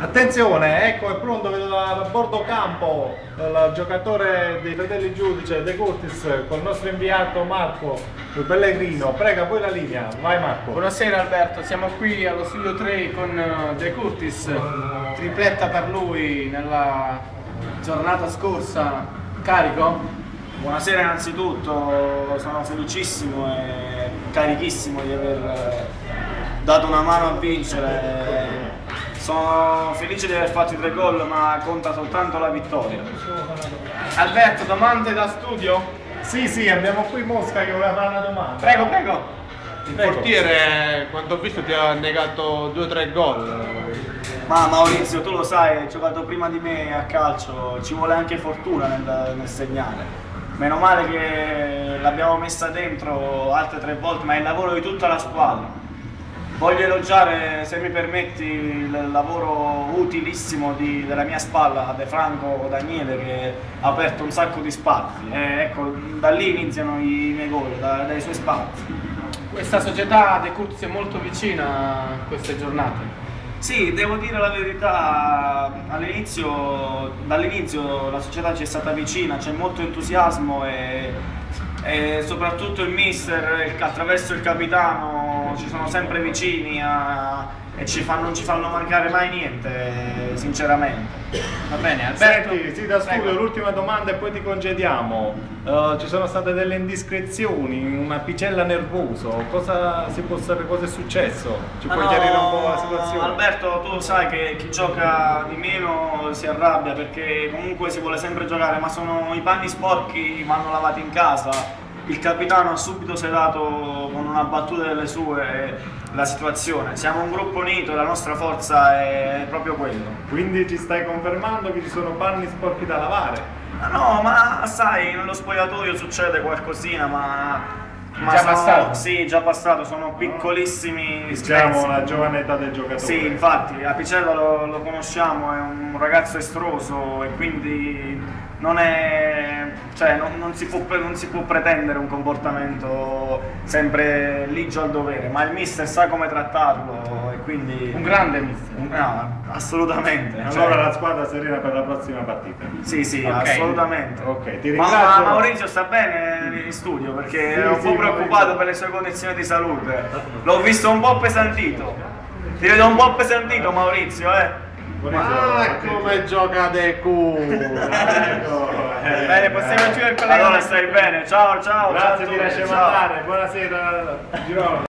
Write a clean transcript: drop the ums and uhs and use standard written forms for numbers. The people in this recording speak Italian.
Attenzione, ecco è pronto, vedo da bordo campo il giocatore dei Fratelli Giudice, De Curtis, con il nostro inviato Marco Pellegrino. Prega poi la linea, vai Marco. Buonasera Alberto, siamo qui allo studio 3 con De Curtis, tripletta per lui nella giornata scorsa, carico? Buonasera innanzitutto, sono felicissimo e carichissimo di aver dato una mano a vincere. Sono felice di aver fatto i 3 gol, ma conta soltanto la vittoria. Alberto, domande da studio? Sì, abbiamo qui Mosca che voleva fare una domanda. Prego, prego. Il portiere, quanto ho visto, ti ha negato 2-3 gol. Ma Maurizio, tu lo sai, hai giocato prima di me a calcio, ci vuole anche fortuna nel segnare. Meno male che l'abbiamo messa dentro altre 3 volte, ma è il lavoro di tutta la squadra. Voglio elogiare, se mi permetti, il lavoro utilissimo della mia spalla, De Franco Daniele, che ha aperto un sacco di spazi. Ecco, da lì iniziano i miei gol, dai suoi spazi. Questa società De Curtis è molto vicina a queste giornate. Sì, devo dire la verità, dall'inizio la società ci è stata vicina, c'è molto entusiasmo e soprattutto il mister, attraverso il capitano, ci sono sempre vicini e non ci fanno mancare mai niente, sinceramente. Va bene, Alberto. Senti, sì, da studio l'ultima domanda e poi ti congediamo. Ci sono state delle indiscrezioni, una picella nervoso, cosa si può sapere, cosa è successo? Ci puoi chiarire un po' la situazione? Alberto, tu sai che chi gioca di meno si arrabbia perché comunque si vuole sempre giocare, ma sono i panni sporchi, vanno lavati in casa. Il capitano ha subito sedato con una battuta delle sue la situazione. Siamo un gruppo unito e la nostra forza è proprio quello. Quindi ci stai confermando che ci sono panni sporchi da lavare? No, ma sai, nello spogliatoio succede qualcosina, ma già passato? Sì, già passato, sono piccolissimi Diciamo spezzi. la giovane età del giocatore. Sì, infatti, Apicella lo conosciamo, è un ragazzo estroso e quindi non si può pretendere un comportamento sempre ligio al dovere, ma il mister sa come trattarlo e quindi... Un grande mister. No, assolutamente. Allora la squadra serena per la prossima partita. Sì, Ok. assolutamente. Ok, ti Ma ringrazio. Maurizio sta bene in studio perché Sì, ero un sì, po' preoccupato Maurizio. per le sue condizioni di salute. L'ho visto un po' appesantito. Ti vedo un po' appesantito, Maurizio, eh. Ah, come gioca De Curtis! Bene, possiamo chiudere con la... Allora stai bene, ciao, ciao. Grazie, ciao a ti tutti, lasciamo ciao. andare, buonasera Girolamo.